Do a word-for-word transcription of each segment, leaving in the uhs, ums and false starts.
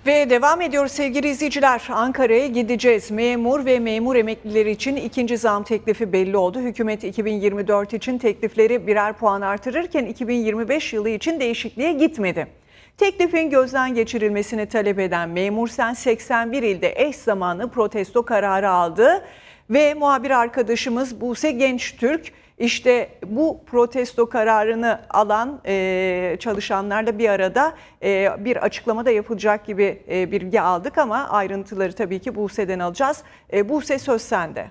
Ve devam ediyoruz sevgili izleyiciler. Ankara'ya gideceğiz. Memur ve memur emeklileri için ikinci zam teklifi belli oldu. Hükümet iki bin yirmi dört için teklifleri birer puan artırırken iki bin yirmi beş yılı için değişikliğe gitmedi. Teklifin gözden geçirilmesini talep eden Memursen seksen bir ilde eş zamanlı protesto kararı aldı. Ve muhabir arkadaşımız Buse Gençtürk işte bu protesto kararını alan e, çalışanlarla bir arada e, bir açıklamada yapılacak gibi e, bilgi aldık ama ayrıntıları tabii ki Buse'den alacağız. E, Buse, söz sende.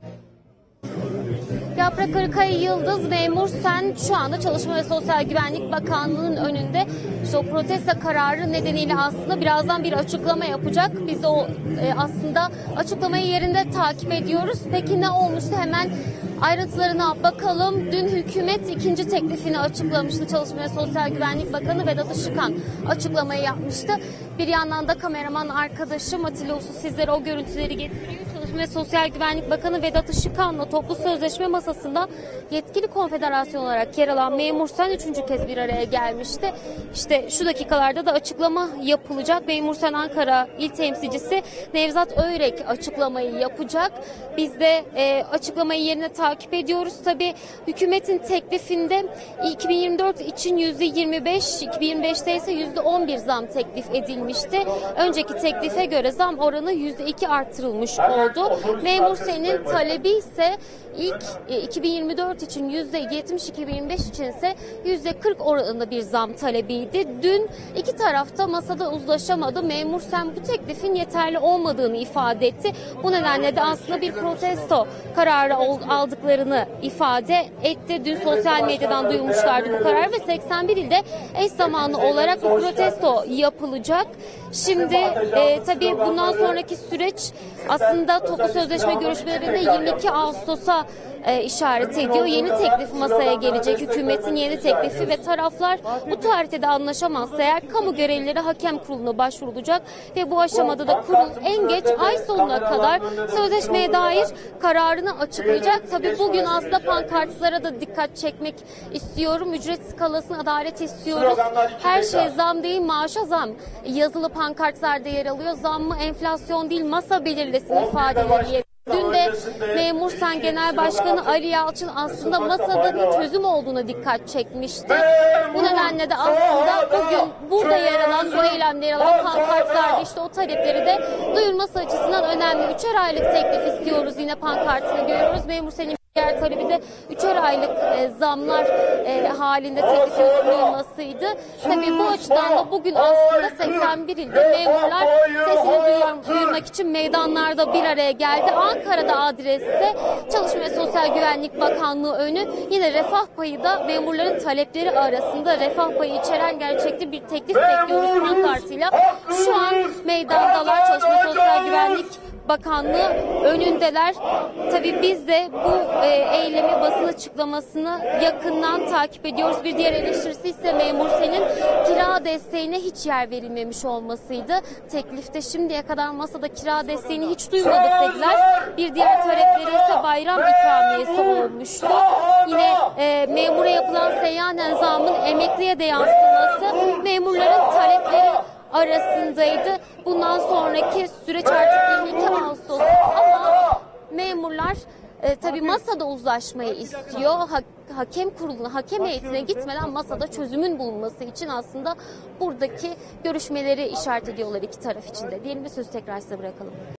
Yaprak Arıkaya Yıldız, Memursen şu anda Çalışma ve Sosyal Güvenlik Bakanlığı'nın önünde işte o protesto kararı nedeniyle aslında birazdan bir açıklama yapacak. Biz de o e, aslında açıklamayı yerinde takip ediyoruz. Peki ne olmuştu? Hemen ayrıntılarına bakalım. Dün hükümet ikinci teklifini açıklamıştı. Çalışma ve Sosyal Güvenlik Bakanı Vedat Işıkhan açıklamayı yapmıştı. Bir yandan da kameraman arkadaşım Atilla Usu sizlere o görüntüleri getiriyor. Çalışma ve Sosyal Güvenlik Bakanı Vedat Işıkhan'la toplu sözleşme masasında yetkili konfederasyon olarak yer alan Memursen üçüncü kez bir araya gelmişti. İşte şu dakikalarda da açıklama yapılacak. Memursen Ankara İl Temsilcisi Nevzat Öyrek açıklamayı yapacak. Biz de e, açıklamayı yerine takip ediyoruz. Tabii hükümetin teklifinde iki bin yirmi dört için yüzde yirmi beş, iki bin yirmi beşte ise yüzde on bir zam teklif edilmişti. Önceki teklife göre zam oranı yüzde iki artırılmış oldu. Memursen'in talebi ise ilk iki bin yirmi dört için yüzde yetmiş, iki bin yirmi beş için ise yüzde kırk oranında bir zam talebiydi. Dün iki tarafta masada uzlaşamadı. Memursen bu teklifin yeterli olmadığını ifade etti. Bu nedenle de aslında bir protesto kararı aldıklarını ifade etti. Dün sosyal medyadan duyulmuşlardı bu karar ve seksen bir ilde eş zamanlı olarak bu protesto yapılacak. Şimdi e, tabii bundan sonraki süreç aslında toplu sözleşme görüşmelerinde yirmi iki Ağustos'a e, işaret ediyor. Yeni teklif masaya gelecek, hükümetin yeni teklifi ve taraflar bu tarihte de anlaşamazsa eğer kamu görevlileri hakem kuruluna başvurulacak ve bu aşamada da kurul en geç ay sonuna kadar sözleşmeye dair kararını açıklayacak. Tabii bugün aslında pankartlara da dikkat çekmek istiyorum. Ücret skalasına adalet istiyoruz. Her şey zam değil, maaşa zam. Yazılı pankartlarda yer alıyor. Zam mı, enflasyon değil, masa belirlesin ifadeleri. Dün de Memursen Genel Başkanı Ali Yalçın aslında masada bir çözüm olduğuna dikkat çekmişti. Bu nedenle de aslında bugün burada yer alan, bu eylemde yer alan pankartlarda işte o talepleri de duyurması açısından önemli. Üçer aylık teklif istiyoruz yine pankartını görüyoruz. Memursen'in diğer talebi de üçer aylık e, zamlar e, halinde teklifin sunulmasıydı. Tabii bu açıdan da bugün aslında seksen bir ilde memurlar sesini duyur, duyurmak için meydanlarda bir araya geldi. Ankara'da adreste Çalışma ve Sosyal Güvenlik Bakanlığı önü, yine refah payı da memurların talepleri arasında refah payı içeren gerçekçi bir teklif bekliyoruz pankartıyla. Şu an meydandalar, Çalışma ve Sosyal Güvenlik Bakanlığı önündeler. Tabii biz de bu e, eylemi, basın açıklamasını yakından takip ediyoruz. Bir diğer eleştirisi ise Memursen'in kira desteğine hiç yer verilmemiş olmasıydı. Teklifte şimdiye kadar masada kira desteğini hiç duymadık dediler. Bir diğer talepleri ise bayram ikramiyesi olmuştu. Yine e, memura yapılan seyyanen zamın emekliye de yansıması memurların talepleri arasındaydı. Bundan sonraki süreç artık yirmi iki Ağustos ama memurlar e, tabii masada uzlaşmayı istiyor. Ha, hakem kuruluna, hakem heyetine gitmeden masada çözümün bulunması için aslında buradaki görüşmeleri işaret ediyorlar iki taraf için de. Diyelim ve sözü tekrar size bırakalım.